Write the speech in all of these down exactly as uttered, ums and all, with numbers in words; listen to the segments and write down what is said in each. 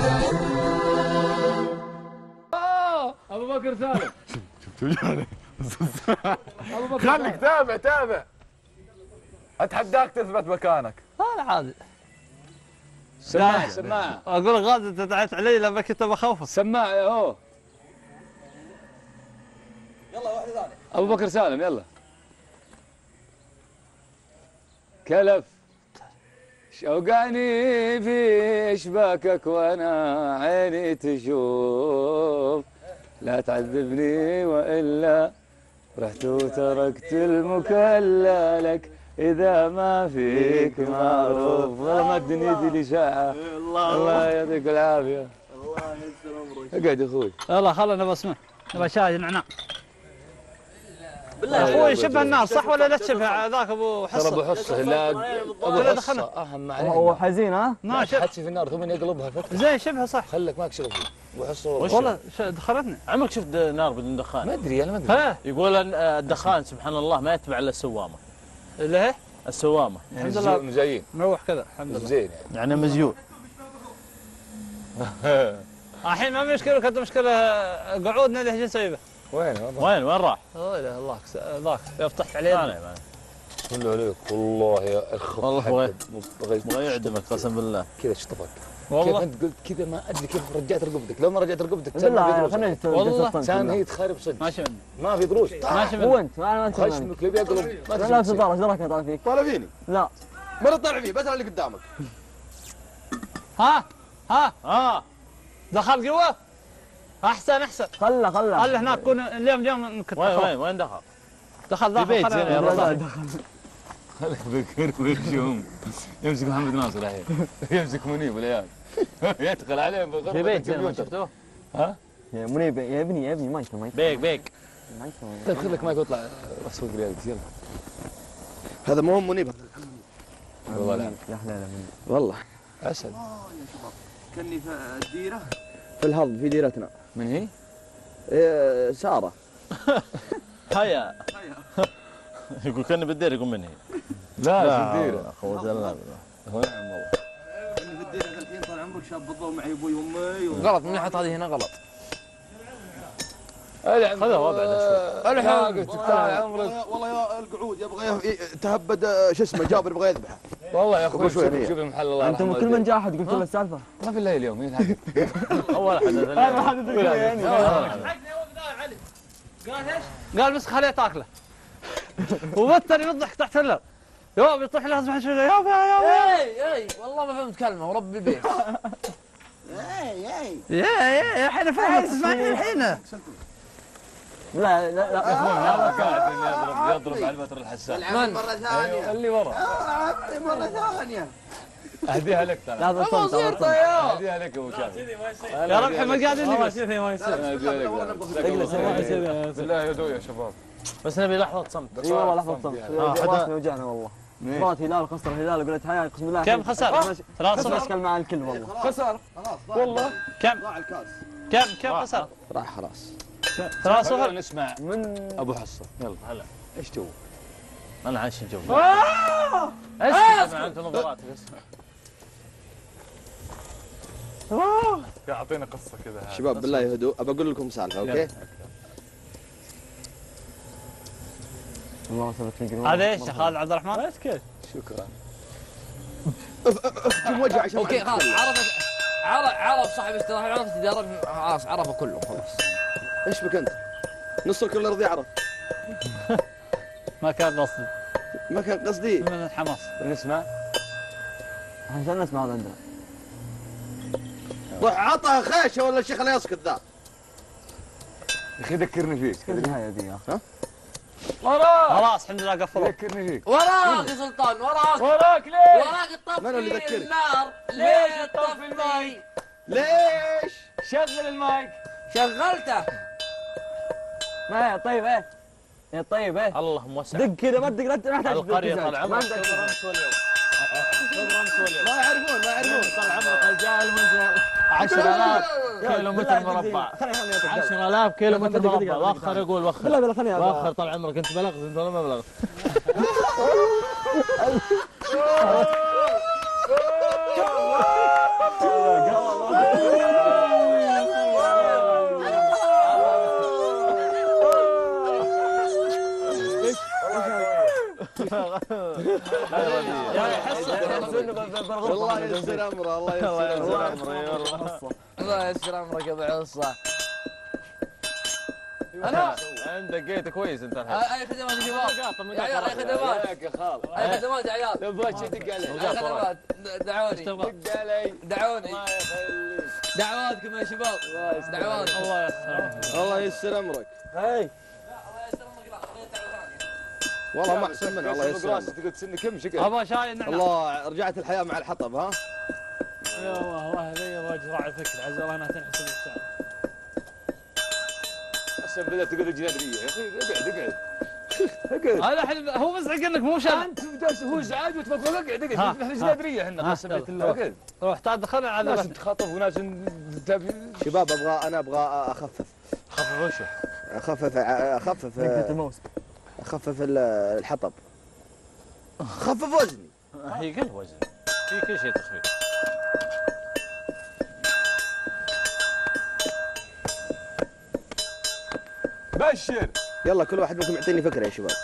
ابو بكر سالم. شفت وجهه. خليك تابع تابع. اتحداك تثبت مكانك. هذا عادي. سماعه سماعه. اقول لك غازي انت دعيت علي لما كنت بخوفك. سماعه اهو. يلا واحده ثانيه. ابو بكر سالم يلا. كلف شوقاني في اشباكك وانا عيني تشوف، لا تعذبني والا رحت وتركت المكلا لك اذا ما فيك معروف. والله ما الدنيا دي لي ساعه. الله يعطيك العافيه. الله يسر عمرك. اقعد اخوي. يلا خلنا بسمع نبغى شاي نعناع. بالله اخوي شبه النار صح ولا لا تشبه ذاك ابو حصه؟ ترى ابو حصه لا ابو حصه اهم عليه. هو حزين ها؟ ما شبه حتى في النار ثم يقلبها فتره. زين شبه صح. خلك ماك شغل فيه ابو حصه. والله دخلتني. عمرك شفت نار بدون دخان؟ ما ادري انا ما ادري. يقول ان الدخان سبحان الله ما يتبع الا السوامه. اللي هي؟ السوامه. الحمد لله مزين مروح كذا الحمد لله. زين يعني. يعني مزيون. الحين ما مشكله كانت مشكله قعودنا اللي ايش نسوي به؟ وين وين وين راح؟ لا اله الله ذاك يفتح علينا. بالله عليك والله يا اخ والله بغى يعدمك قسم بالله. كذا شطفك والله كيف انت قلت كذا ما ادري كيف رجعت رقبتك. لو ما رجعت رقبتك بالله خلينا والله كان هي تخرب صدق. ماشي ما في دروس. ماشي هو انت ما انا خشمك اللي بيقلب لا لا تطالع ايش دراك طالع فيك؟ طالع فيني. لا ما تطالع فيه بس اللي قدامك. ها ها اه دخل قوه احسن احسن. خله خله خله هناك كون اليوم اليوم كنت وين وين وين دخل؟ دخل ذاك البيت زين يا رجال. خليك بكر ويمشيهم. يمسك محمد ناصر الحين يمسك منيب والعيال يدخل عليهم في بغرفه بيت زين ما الكمبيوتر. شفتوه؟ ها؟ يا منيب يا ابني يا ابني ما يشتغل ما يشتغل بيك بيك. ما يشتغل. طيب خليك مايك واطلع اسوق ريالتي يلا. هذا مو منيب. والله لا يا حلال منيب والله اسد. كني في الديره. في الهضم في ديرتنا. من هي؟ إيه ساره. هيا يقول كاني بالدير يقول من هي. لا لا الديره. اخوة الله نعم والله. كني في الديره الحين طال عمرك شاب بالضوء معي ابوي وامي. غلط من حط هذه هنا غلط. خذها وضع الحين قلت طال عمرك. والله يا القعود يبغى تهبد شو اسمه جابر يبغى يذبحه. والله يا اخوي قبل شوي شوف هي. شوف المحل الله انت يرحمه كل من جاء احد قلت له السالفه. ما في الا اليوم مين حق اول حدث هذا حدث يعني. قال ايش؟ قال بس خليه تاكله. وبطل يضحك تحت اللر. يا بيطيح لازم شوي يا يا اي اي والله ما فهمت كلمه ورب البيت. اي اي يا يا الحين فهمت تسمعني الحين. لا لا لا هذا قاعد يضرب يضرب على البتر الحساس. العب مرة ثانية. اللي ورا عبي مرة ثانية. اهديها لك ترى. لا تصمت اهديها لك ابو شافي. يا ربحي ما قاعد اللي ما يصير ما يصير. اجلس ما يصير. بالله يدعو يا شباب. بس نبي لحظة صمت. اي والله لحظه صمت. راسنا وجعنا والله. مرات هلال خسر هلال قلت حياه اقسم بالله. كم خسر؟ ثلاث صفر. مشكل مع الكل والله. خسر. خلاص والله كم؟ ضاع الكاس. كم كم خسر؟ راح خلاص. ثلاث صفر. نسمع من ابو حصه يلا. هلا ايش تو؟ انا عايش الجو. ايش؟ اسمع انت نظراتك اسمع. اعطينا قصه كذا. شباب بالله يهدوا ابى اقول لكم سالفه اوكي؟ الله سبت لي هذا ايش خالد عبد الرحمن؟ ايش كيف؟ شكرا. افتم وجه عشان اوكي خلاص عرفت عرف عرف صاحب استراحه عرفت الدرب خلاص عرفه كله خلاص. ايش بك انت؟ نص الكل الارضي يعرف. ما كان قصدي ما كان قصدي. من الحماس. نسمع. عشان نسمع هذا عندنا. روح عطها خيشه ولا الشيخ لا يسكت ذا. يا اخي ذكرني فيك. كل النهايه دي يا اخي. وراك خلاص الحمد لله قفلوا. ذكرني فيك. وراك يا سلطان وراك. وراك ليه؟ وراك الطفي من اللي يذكرك؟ النار. ليش تطفي الماي؟ ليش؟ شغل المايك. شغلته. ما هي طيب ايه؟ يا طيب ايه؟ اللهم وسع. دق كذا ما تدق لا تحتاج القرية طال عمرك. ما عندك رمس واليوم. رمس واليوم. ما يعرفون ما يعرفون. طال عمرك رجال المنزل عشرة آلاف كيلو متر مربع. عشرة آلاف كيلو متر مربع. وخر يقول وخر. بالله بالله خليني وخر طال عمرك انت بلغت انت ولا ما بلغت؟ يا حصه الله يسر امره الله يسر امره الله يسر عمرك يا ابو عصه. انا عندك جيت كويس انت الحين. اي خدمات يا شباب يا عيال، اي خدمات يا خال. اي خدمات يا عيال. تبغى شي دق علي. اي خدمات دعوني دق علي. دعوني الله يخليك. دعواتكم يا شباب دعوات. الله يسلمك. الله يسر امرك. هاي والله ما احسن منه الله يسر راسي امرك. تقول سن كم شكل. ابا شاي نعناع. الله رجعت الحياه مع الحطب ها. يا الله الله هذي وجه راعي فكر عز الله انها تنحسب الساعه. هسه بدات تقول جنادريه يا اخي اقعد اقعد. هذا الحين هو مزعج انك مو شايف. انت جالس هو ازعاج وتفضل اقعد اقعد. ها. احنا جنادريه احنا قسم الله. اقعد. روح تعال دخلنا على ناس بس. تخاطب وناس تبي. شباب ابغى انا ابغى اخفف خفف وشه. اخفف اخفف اخفف ال- الحطب. خفف وزني. هي كل وزن في كل شيء تخفيف. بشر. يلا كل واحد منكم يعطيني فكره يا شباب.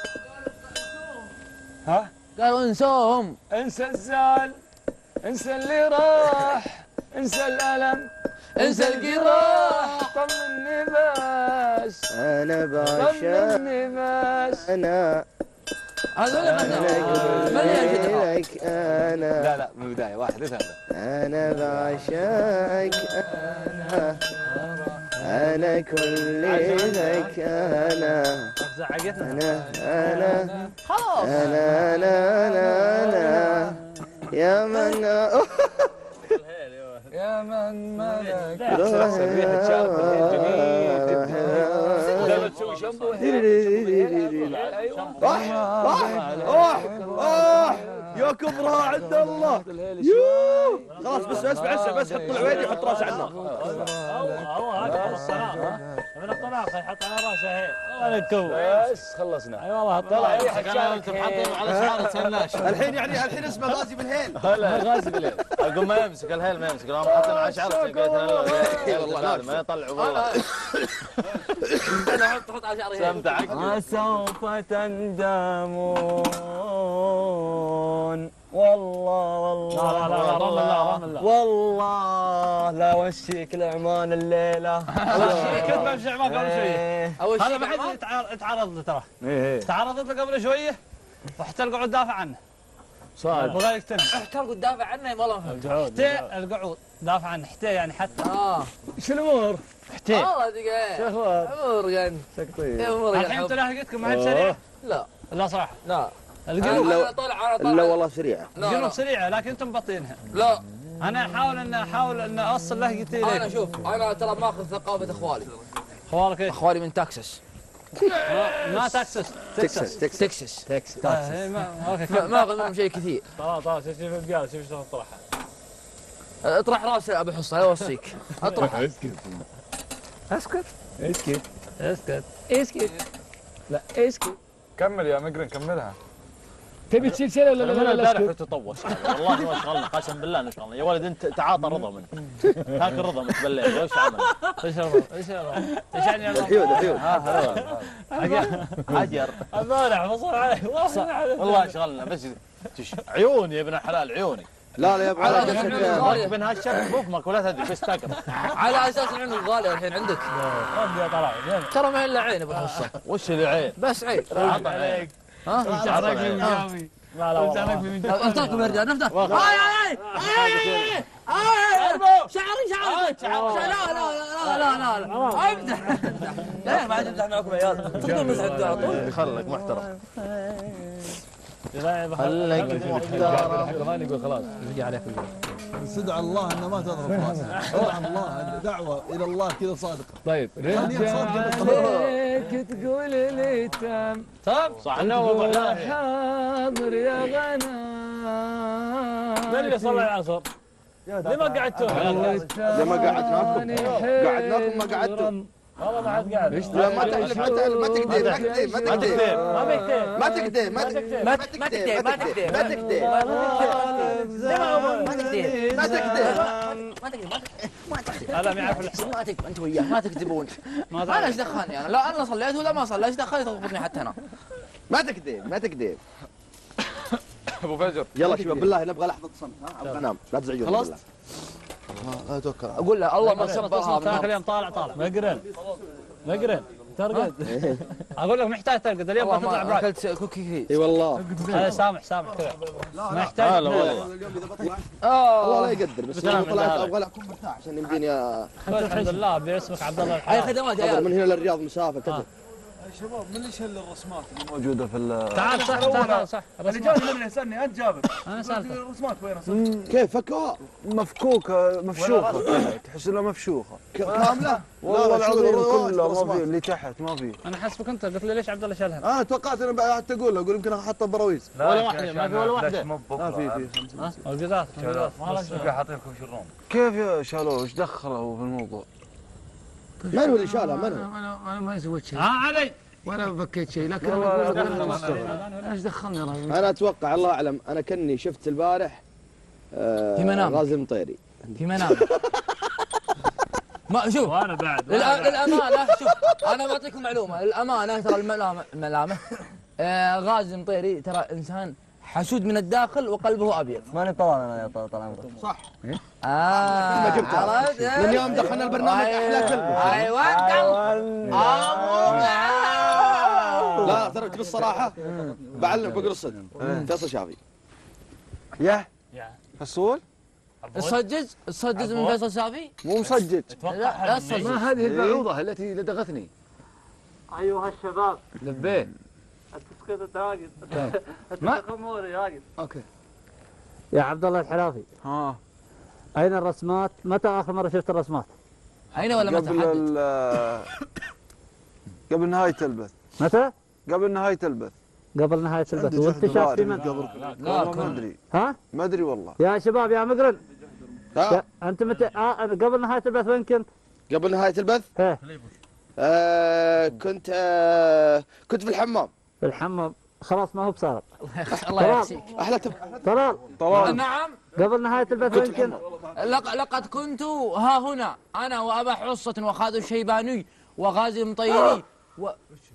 ها؟ قالوا انسوهم. انسى الزعل، انسى اللي راح، انسى الالم، انسى القراح. طمني بس، انا باشا طمني بس. انا هذول من ينشدها؟ لك انا لا لا من البدايه واحد اثنين ثلاثه. انا بعشقك انا انا كل لك انا زعقتنا. انا انا خلاص انا انا انا انا يا من يا من ملك. روح ريحه شارب الحين جميل جدا. لما تسوي شامبو ايوه. راح راح راح يا كبرها عند الله. يوه خلاص بس اسمع اسمع بس حط العويدي حط راسه على النار. هو هذا الصناعه من الطلاقه يحط على راسه هيل والله الكو. بس خلصنا. اي والله طلع ريحه شارب. انتم حاطين على شعار تسلاش. الحين يعني الحين اسمه غازي بالهيل. هلا غازي بالليل. اقول ما يمسك الهيل ما يمسك لهم حاطين على شعار في بيتنا والله ما يطلعوا والله. انا حط حط على شعري. سمتعك. وسوف تندمون والله والله. لا لا لا رم الله رم الله. والله لا وشيك العمان الليله. كنت بمشي معك قبل شويه. اول هذا شيء بعد العمان؟ يتعار- تعرض له ترى. ايه تعرضت له قبل شويه رحت القعود دافع عنه. صاد. بغى يقتنع. احترق وتدافع عنه والله ما فهمت. حتى القعود دافع عنه حتى يعني حتى. اه شو الامور؟ حتى. والله دقيقه امور يعني امور الحين يعني تلاحقتكم ما هي بسريعه؟ لا لا صراحه. لا القلوب انا طالع انا الا طالع والله سريعه. لا القلوب لا سريعه لكن انتم مبطينها. لا انا احاول ان احاول ان اوصل لهجتي انا اليك. شوف انا ترى ماخذ ثقافه اخوالي. خوالك ايش؟ اخوالي من تكساس. ما تكسس تكساس تكساس تكساس تكساس. آه، إيه، ما- اوكي ما ما اخذ منهم شيء كثير. خلاص خلاص شوف البقال شوف شلون طرحها. اطرح راسه ابو حصه لا اوصيك اطرح. اسكت اسكت اسكت. اسكت. اسكت لا اسكت. كمل يا مقرن كملها. تبي تشيل شيء ولا من البارح تطوش والله ما شغلنا قسم بالله ما شغلنا يا ولد انت تعاطى رضا منه. تاكل رضا انت بالليل وش عمل؟ ايش الرضا؟ ايش الرضا؟ ايش يعني الرضا؟ الحيود الحيود. حجر. امانح مصر عليه والله شغلنا بس تش- عيوني يا ابن الحلال عيوني. لا لا يا ابو على علي أساس نفسك- إنه غالي. ركب هالشرف بفمك ولا تدري بس تقرا. على اساس ان عندك غالي الحين عندك. ربي طلع ترى ما الا عين ابو حصه وش اللي عين؟ بس عين. عطى عين. ها شعرك من جامي. لا لا والله. افتحكم يا رجال نفتح. هاي هاي هاي هاي شعري شعري شعري لا لا لا لا لا لا امدح لا ما عاد امدح معكم يا عيال تقدرون نسعد على طول. خلك محترم. خليك محترم. ما نقول خلاص. استدعى الله انه ما تضرب راسك. ادعى الله دعوه الى الله كذا صادقه. طيب عليك تقول لي تم طب صح انه وضع لاهي. حاضر يا غنم. من اللي صلى العصر؟ ليه ما قعدتوا؟ لما قعدناكم قعدناكم ما قعدتم. والله ما حد قاعد. لا ما تحلف ما تحلف ما تكذب ما تكذب ما ما تكذب تكذب ما بيكذب. ما تكذب ما تكذب ما تكذب ما تكذب ما تكذب ما تكذب ما تكذب ما تكذب ما تكذب هذا ما يعرف الحساب. ما تكذب انت وياه ما تكذبون. ما انا ايش دخلني انا لا انا صليت ولا ما صليت ايش دخلني تضبطني حتى انا. ما تكذب ما تكذب ابو فجر يلا شباب بالله نبغى لحظه صمت ها ابغى انام لا تزعجوني. خلصت؟ لا توكل. اقول له الله ما صبرها ثاني من اليوم طالع طالع مقرن مقرن ترقد. اقول لك محتاج ترقد اليوم والله بتطلع ما براك. اكلت كوكي. اي والله هذا سامح سامح كذا ما يحتاج. لا والله الله لا يقدر بس لو طلعت ابغى اكون مرتاح عشان يمديني الحمد لله باسمك عبد الله هاي الحلال. خدمات يا أفضل عيال. من هنا للرياض مسافه كذا. شباب من اللي شل الرسمات اللي موجوده في ال تعال صح تعال صح اللي جابني من يسالني انت جابر انا سالفه الرسمات وين كيف فكوها؟ مفكوكه مفشوخه تحس انها مفشوخه كامله؟ والله لا، شو العظيم الرواج كلها ما الرسمات؟ في اللي تحت ما في. انا حسبك انت قلت لي ليش عبد الله شالها. انا توقعت انا بعد تقول له اقول يمكن احطها براويز. ولا واحده ما في ولا واحده. لا في في خمسة. القذاف حاطين لكم شرون. كيف يا شالوه ايش دخله في الموضوع؟ من هو اللي شالها؟ من هو؟ انا انا ما سويت شيء ها علي ولا فكيت شيء لكن انا اقول لك أنا ايش دخلني راجل. انا اتوقع الله اعلم انا كني شفت البارح آه في منام. غازي المطيري. في منام. ما شوف وانا بعد للأ- للامانه شوف انا بعطيكم معلومه للامانه ترى الملامه الملامه آه غازي المطيري ترى انسان حسود من الداخل وقلبه ابيض. ماني طلال انا يا طال عمرك. صح. اه ما جبتها. عرفت؟ من يوم دخلنا البرنامج احلى كلمه. ايوه لا لا ترى بالصراحه بعلم بقر الصدق فيصل شافي. يا يا. فصول الصجج الصجج من فيصل شافي. مو مسجج. لا لا الصجج. ما هذه البعوضة التي لدغتني؟ ايها الشباب لبيه. التسقيط راقد ما- التخموري راقد. اوكي. يا عبد الله الحلافي ها اين الرسمات؟ متى اخر مره شفت الرسمات؟ اين ولا متى قبل حدد؟ ال قبل نهايه البث متى؟ قبل نهايه البث. قبل نهايه البث. عندي وانت جهد شاف بارد في من؟ قبل لا والله ما كل ادري ها؟ ما ادري والله. يا شباب يا مقرن ها انت متى آه قبل نهايه البث وين كنت؟ قبل نهايه البث ايه آه كنت آه كنت في الحمام. في الحمام. خلاص ما هو بصار. الله يحسيك. احلى تب... طلال طلال نعم قبل نهايه البث وين كنت؟ لق- لقد كنت ها هنا انا وابا حصة وخالد الشيباني وغازي المطيري و...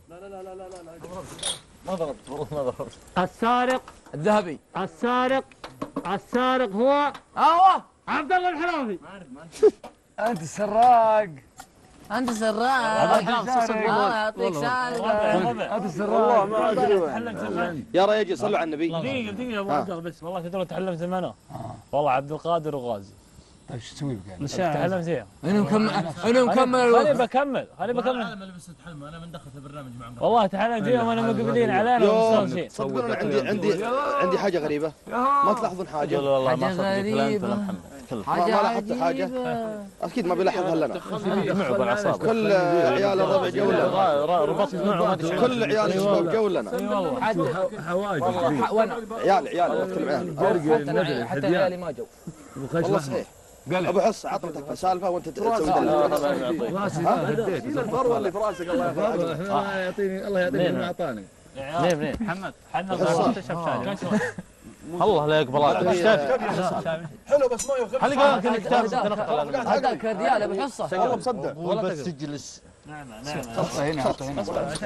السارق الذهبي. السارق السارق هو ايوه عبد الله الحلافي. انت سراق. انت سراق. الله يعطيك سالفه. انت سراق. والله ما ادري وين. يا رياجي صلوا على النبي. دقيقه دقيقه ابو عبد الله بس والله تدري تعلمت من انا والله عبد القادر وغازي. طيب شو تسوي بك يعني؟ تعلمت فيها. انا مكمل انا مكمل خليني الوقت. بكمل خليني بكمل. والله تعلمت فيهم وانا مقبلين علينا يوم ومستانسين. تصدقون عندي عندي عندي حاجه غريبه ما تلاحظون حاجه؟ قول والله حاجة ما صدق فلان غريبة. ولا محمد كله. ما ما لاحظت حاجه؟ عجيبة. اكيد ما بيلاحظها لنا. معه بالاعصاب. كل عيال الربع جو لنا. ربطت معه ما ادري. كل عيال الشباب جو لنا. والله وانا عيال عيال كل عيال. حتى أنا- حتى عيالي ما جو. والله صحيح. ابو حص عطنتك سالفه وانت تسوي دلع. راسي هديت الفروه اللي في راسك الله يعطيك. الله يعطيني الله يعطيني ما اعطاني. منين منين؟ محمد حنا ضربت الشبشاي. الله لا يقبل هذا. حلو بس ما يخف. خلي قولك انك تعرف هذا كرديال ابو حصه. والله مصدق. ولا بس تجلس. حطه هنا حطه هنا.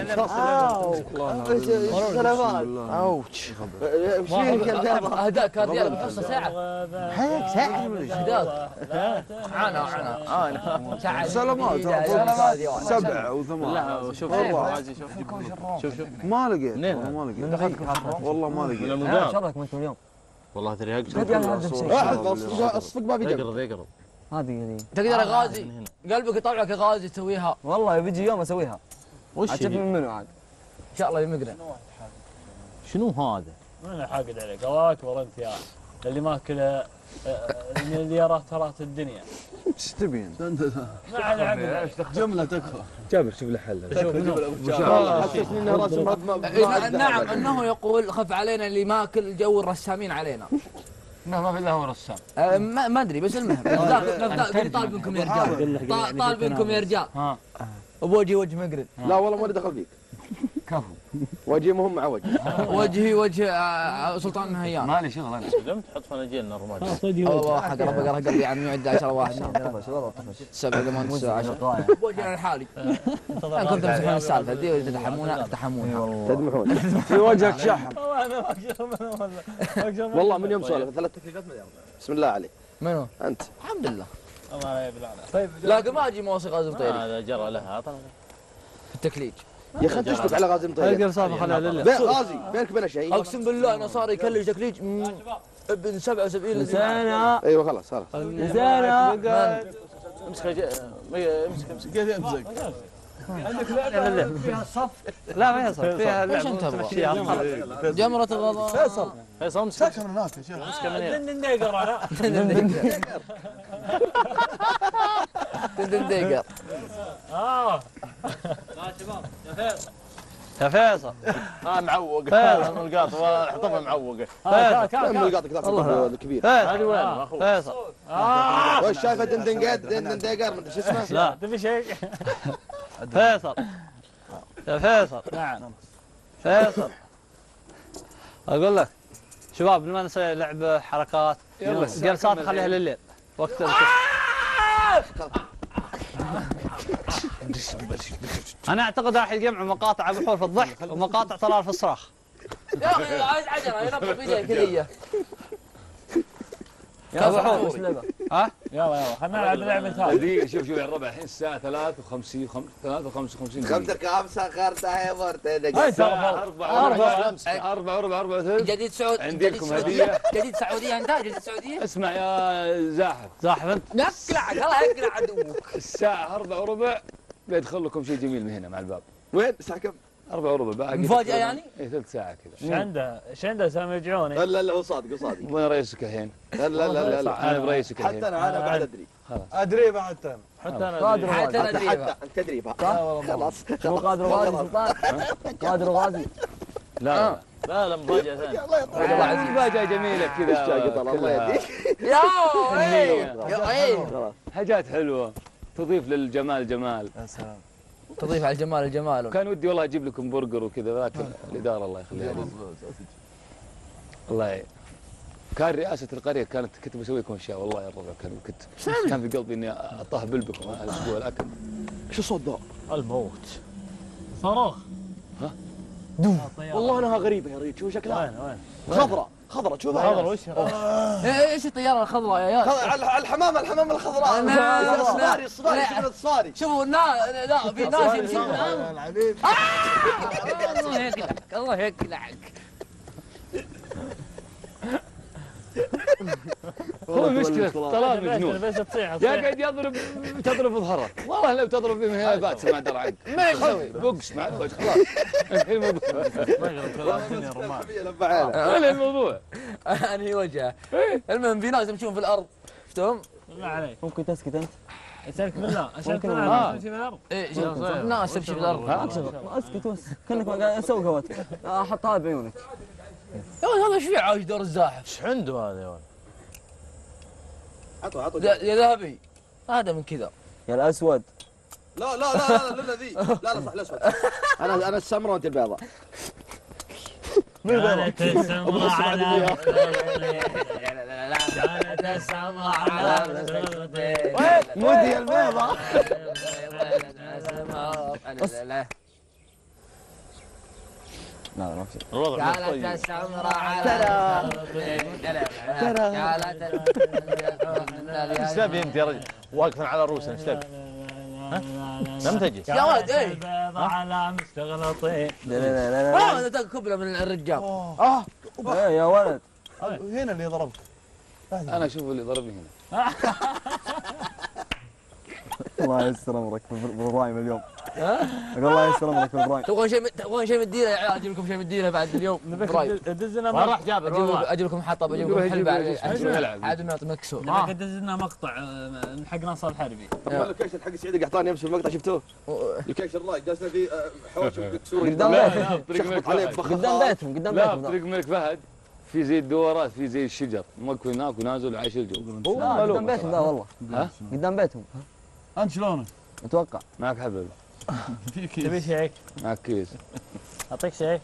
اوتش. اهداء كرديال ابو حصه ساعه. ساعه اهداء. انا انا انا ساعه. سلامات سلامات. سبع او ثمان. لا شوف أيوة. غازي شوف شوف شوف ما لقيت منين؟ والله ما لقيت والله ما لقيت. شرك انت اليوم والله ترى يقصد واحد اصفق اصفق ما في جنب. يقرض يقرض. هذه تقدر يا غازي قلبك يطلعك يا غازي تسويها. والله بيجي يوم اسويها. وش عاد من منو عاد؟ ان شاء الله يمقرن. شنو هذا؟ انا حاقد عليك الله اكبر انت يا اللي ماكله مليارات ترات الدنيا. ايش تبين؟ ما عاد عقل. جمله تكفى. جابر شوف له حل. حسسني انه راس ما ما نعم انه يقول خف علينا اللي ماكل جو الرسامين علينا. لا ما في الا هو رسام. أه، ما ما ادري بس المهم قال طالب منكم يا رجال. طالب منكم يا رجال. ها ابو وجهي وجه مقرن. لا والله ما دخل فيك. كفو. وجهي مهم مع وجهي. وجهي وجه آه، سلطان النهيان. مالي شغل انا. لم تحط فناجيلنا رماد. الله واحد ربع قرا قلبي عن يعد عشرة واحد. سبعة ثمان تسعة عشرة. وجهنا الحالي. انكم تمسحون السالفه ذي وتتحمون تتحمون. تدمحون. في وجهك شحم. والله والله من يوم سولف ثلاث تكليفات ما يعرف. بسم الله عليك. منو؟ انت. الحمد لله. الله يبلعنا. طيب لكن ما اجي موسيقى غازي مطيري هذا جرى لها في التكليج. يا اخي تشتك على غازي مطيري. القر صار خليها لله. بين غازي بينك وبين شيء. اقسم بالله انه صار يكلج تكليج مم، ابن سبعة وسبعين زينة. ايوه خلاص خلاص. زينة. امسك امسك امسك كيف يمسك؟ فيها صف. لا ما هي صف فيها ايش انت تبغى؟ جمرة الغضب. فيصل فيصل امسك ساكن هناك يا شيخ. امسك من هنا. تندن دقر. اه يا فيصل. اه معوق فيصل. القاط حطها معوقه كم القاطك ذاك الكبير. هذه وين اخوي فيصل. وش شايفه دندن قد دندن دقر مدري شو اسمه. لا تبي شيء فيصل. يا فيصل. نعم فيصل. اقول لك شباب لما نسوي لعب حركات يلا جلسات خليها لليل وقت انا اعتقد راح يجمعوا مقاطع ابو حور في الضحك ومقاطع طلال في الصراخ. يا اخي عايز عجله ينبض بيديه كذيه. يا ابو حور ها يلا يلا خلينا نلعب لعبه هذه دقيقة شوف شوف يا الربع الحين الساعة ثلاثة وخمسين ثلاثة وخمسة وخمسين خمسة كام سخرتها يا مرتين. الساعة أربعة وربع أربعة وربع أربعة وثلث. جديد سعود عندكم جديد هدية. سعودية. جديد سعوديه انت جديد سعوديه. اسمع يا زاحف زاحف انت. نقلعك الله يقلع عدوك. الساعة أربعة وربع بيدخل لكم شيء جميل من هنا مع الباب. وين الساعة كم؟ أربعة وربع باقي مفاجأة يعني؟ إيه ثلث ساعة كذا. ايش عنده ايش عنده سامي يرجعوني لا لا لا هو صادق هو صادق. وين رئيسك الحين؟ لا لا لا لا أنا برئيسك الحين. حتى انا انا بعد ادري. ادري بعد تم. حتى انا حتى انا حتى ادري. حتى تدريب خلاص. مو قادر غازي سلطان. قادر غازي. لا لا لا مفاجأة ثانية مفاجأة جميلة كذا. الله يهديك. يا ايه يا ايه. حاجات حلوة تضيف للجمال جمال. يا سلام. تضيف على الجمال الجمال. كان ودي والله اجيب لكم برجر وكذا لكن الاداره الله يخليها لي. الله يعين. كان رئاسه القريه كانت كنت بسوي لكم اشياء والله يا الربع كان كنت كان في قلبي اني اطهبل بكم الاسبوع الاكل. شو الصوت ذا؟ الموت صاروخ ها؟ دوم والله انها غريبه يا ريت شوف شكلها وين وين خضراء خضراء شوفها خضر وش ايش الطياره الخضراء يا يا على الحمامه الحمامه الخضراء. أنا- الصاري الصاري شفت الصاري. شوفوا الناس لا في ناس يمشون الحبيب. الله يقلعك الله يقلعك. هو المشكله طلال مجنون بس تصيح يقعد يضرب تضرب بظهرك والله لو تضرب به من هنا بات ما درى عنك. ما يسوي بوكس مع الوجه خلاص. الموضوع وين الموضوع؟ انهي وجهه. المهم في ناس يمشون في الارض شفتهم؟ بالله عليك ممكن تسكت انت؟ اسالك بالله اسالك آه. بالله تمشي في الارض ايه شوف ناس تمشي في الارض. اسكت بس كانك قاعد اسوي هواتك احطها بعيونك. يا ولد هذا ايش فيه عايش دور الزاحف؟ ايش عنده هذا يا ولد؟ عطوا عطوا. يا يا ذهبي هذا من كذا. يا الاسود. لا لا لا لا لا ذي لا لا صح الاسود. انا انا السمراء وانت البيضاء. كانت السمراء على كانت السمراء على مودي البيضة. لا لا ما في. كانت السمراء على كانت ايش تبي انت يا رجل؟ واقفين على رؤوسنا ايش تبي؟ لم تجي يا ولد ايه على مستغلطين لا لا لا لا. هذا دق كبله من الرجال. اه ايه يا ولد. هنا اللي ضربك. انا اشوف اللي ضربني هنا. الله يستر امرك بالبرايم اليوم. اقول الله يستر امرك بالبرايم. تبغون شيء تبغون شيء مدينه يا عيال اجيب لكم شيء مدينه بعد اليوم. برايم. دزنا ما راح جابر اجيب لكم والله اجيب لكم حطب اجيب يروح لكم يجيب حلبه يجيب يلعب. عاد ما يعطي مكسور. نبيك دزنا مقطع من حق ناصر الحربي اللوكيشن حق سعيد القحطاني امس في المقطع شفتوه؟ اللوكيشن الله جالسين في حوش سوري قدام لا بيتهم. لا طريق الملك عليه فهد. قدام بيتهم قدام لا بيتهم. طريق الملك فهد في زي الدورات في زي الشجر موقف هناك ونازل وعايش الجو. لا قدام بيتهم لا والله. ها؟ قدام بيتهم انت شلونك؟ اتوقع. معك حبل تبي شيك؟ معك كيس. اعطيك شيك؟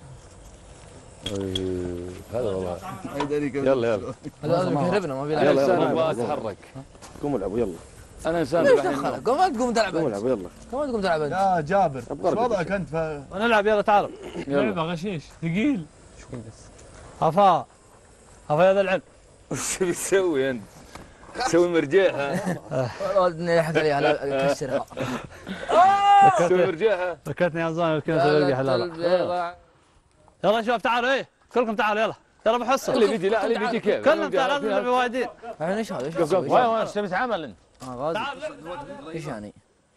إيه، هذا والله. يلا يلا يلا. لازم يهربنا ما في انا لعب. انسان ابغى اتحرك. قوموا العبوا يلا. انا انسان ليش الحين- دخلك؟ قوم ما تقوم تلعب قوموا انت. العبوا يلا. قوم ما تقوم تلعب انت. يا جابر ايش أبغى وضعك انت ف... ونلعب يلا تعالوا. يلا. لعبه غشيش ثقيل. هفا هفا يا ذا العلم. وش بتسوي انت؟ تسوي مرجيح ها؟ ودني لحقت عليها لا كسرها. تسوي مرجيح ها؟ ذكرتني يا زلمه كنا نسوي حلال. يلا يا شباب تعالوا ايه كلكم تعالوا يلا يلا بحصه. اللي بيجي لا اللي بيجي كيف؟ كلهم تعالوا لازم نبي وايدين. الحين ايش هذا؟ ايش قف- قف. هذا؟ وين وين ايش تبي تعمل انت؟ آه، غازي. ايش يعني؟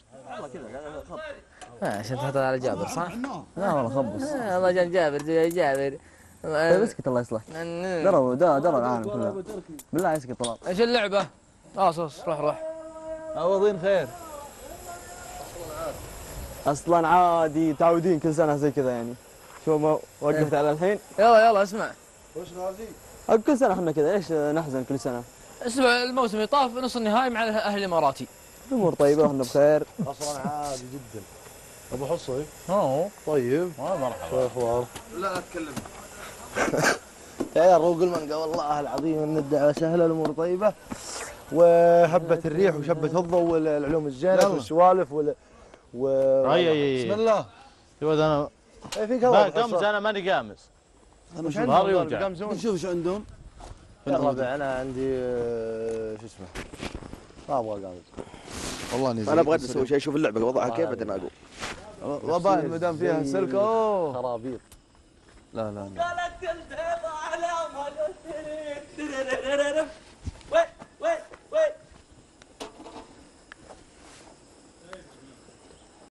آه، عشان تحط على جابر صح؟ لا والله خبص. آه، الله جان جابر جا- جابر. طيب اسكت الله يصلحك. دروا دروا دروا العالم كله. بالله اسكت طلال. ايش اللعبة؟ خلاص خلاص روح روح. عوضين خير. اصلا عادي متعودين كل سنه زي كذا يعني. شو ما وقفت على الحين. يلا يلا اسمع. وش غازي؟ أه، كل سنه احنا كذا ليش نحزن كل سنه؟ اسمع الموسم يطاف نص النهائي مع الاهلي الاماراتي. الامور طيبه واحنا بخير. اصلا عادي جدا. ابو حصه اوه طيب مرحبا. شو اخبار؟ لا لا تكلم. يا عيال روق المنقى والله العظيم ان الدعوه سهله الامور طيبه وهبه الريح وشبه الضوء والعلوم الزينه والسوالف وال و اي اي بسم الله. شوف انا إيه، في ما كذا قمز انا ماني قامز. انا وش ظهري يوجع. نشوف شو عندهم يا ربع انا عندي آه، شو اسمه ما ابغى قامز والله اني انا ابغى اسوي شيء اشوف اللعبه وضعها كيف بعدين اقول. والله ما دام فيها سلك اوه خرابيط. لا لا لا قالت البيضة على ما